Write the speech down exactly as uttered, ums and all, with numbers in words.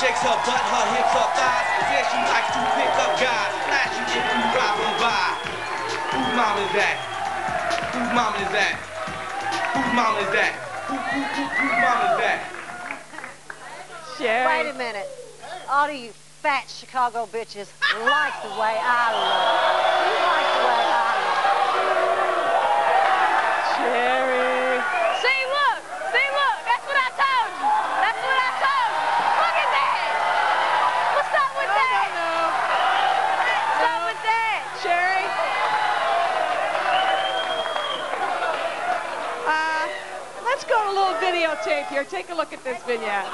shakes her butt, her hips, her thighs. Says she likes to pick up guys. Flash you if you drive them by. Whose mom is that? Whose mom is that? Whose mom is that? Who, who, who, whose mom is that? Sherry. Wait a minute. All of you fat Chicago bitches like the way I look. You like the way I look. Sherry. See, look. See, look. That's what I told you. That's what I told you. Look at that. What's up with No, that? no, no. What's No. up with that? Sherry. Uh, let's go to a little videotape here. Take a look at this vignette.